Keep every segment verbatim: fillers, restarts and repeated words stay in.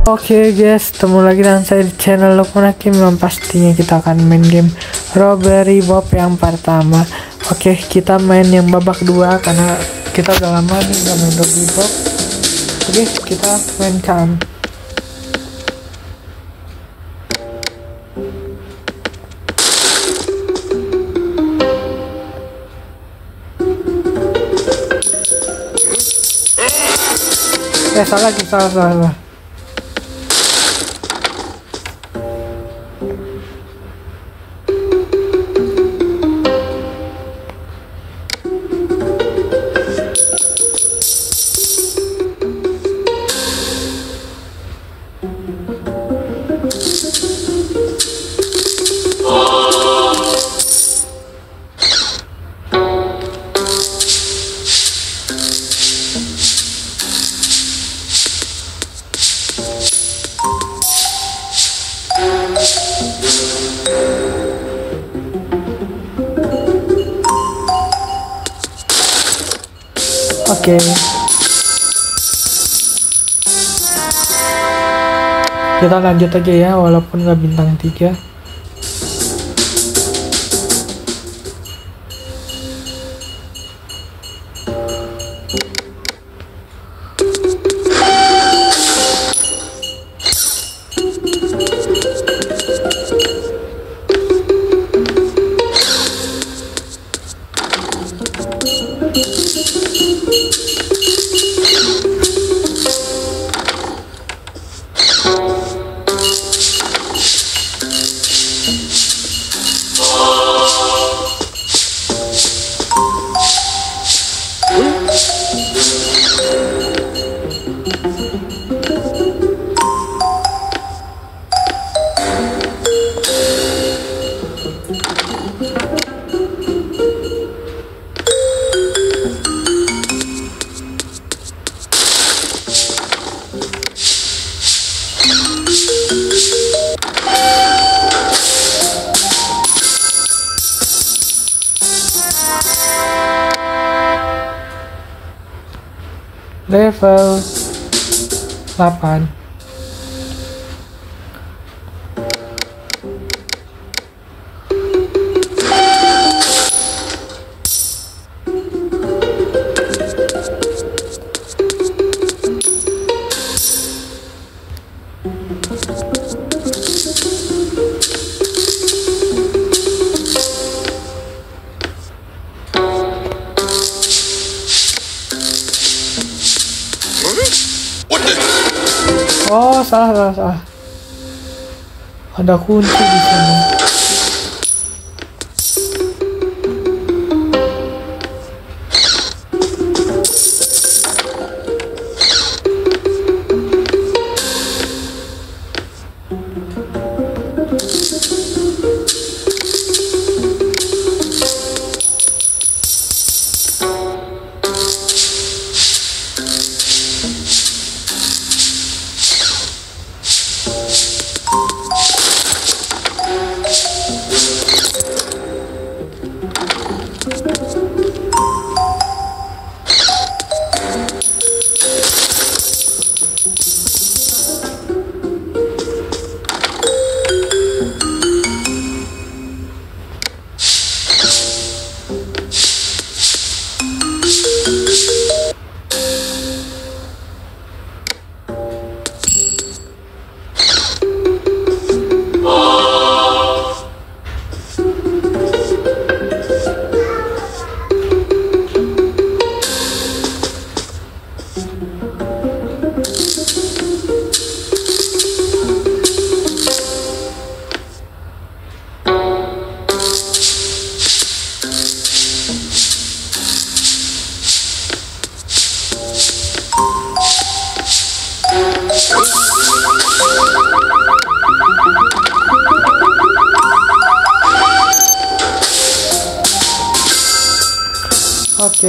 Oke guys, ketemu lagi dengan saya di channel Lukman Hakim, yang pastinya kita akan main game Robbery Bob yang pertama. Oke, kita main yang babak dua karena kita udah lama nih gak main Robbery Bob. Oke, kita mainkan. Eh salah lagi, salah salah. Oke, kita lanjut aja ya, walaupun nggak bintang tiga. Level delapan. Oh, salah, salah, salah. Ada kunci di sini. Oke.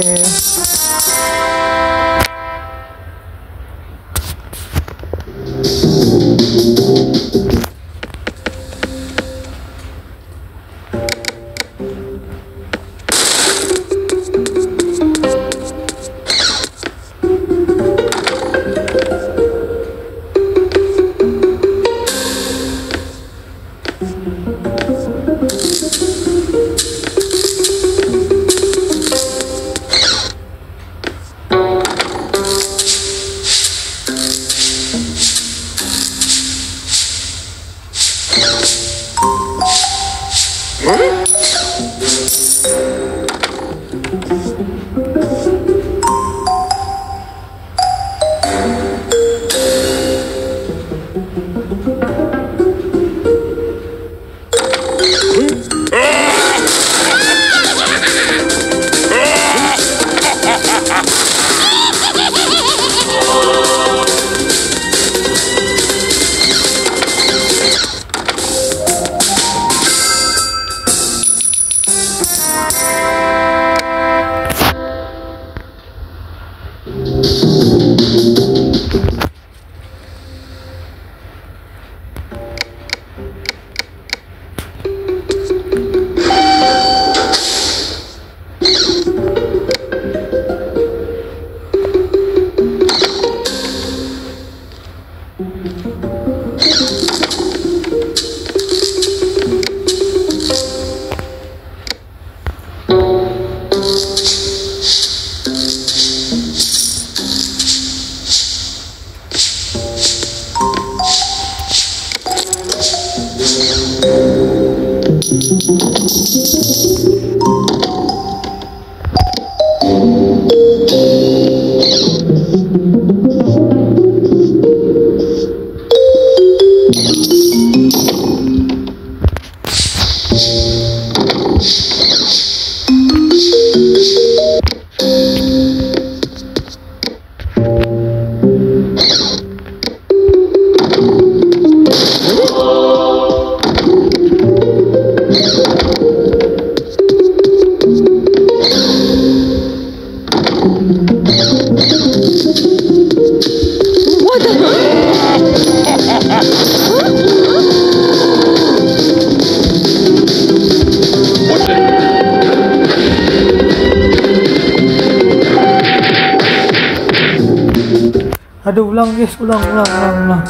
Aduh, ulang guys, ulang, ulang, ulang, ulang.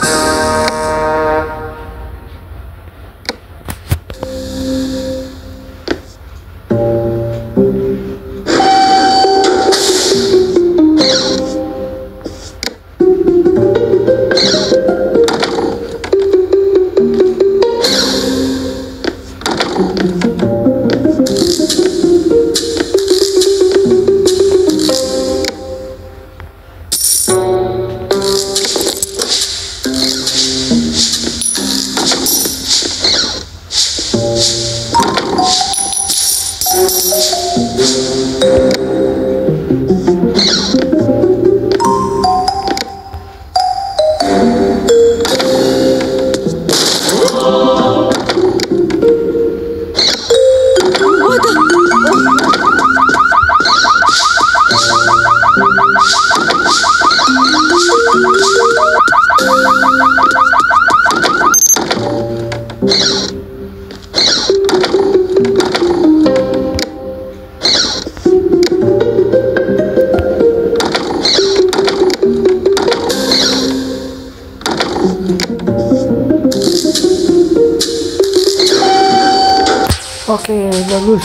Oke, bagus.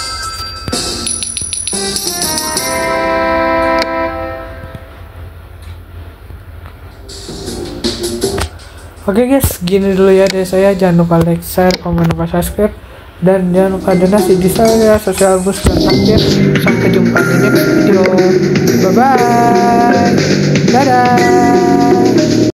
Oke guys, gini dulu ya dari saya. Jangan lupa like, share, komen, lupa subscribe, dan jangan lupa donasi di saya sosial bus dan akhir. Sampai jumpa di next video. Bye bye.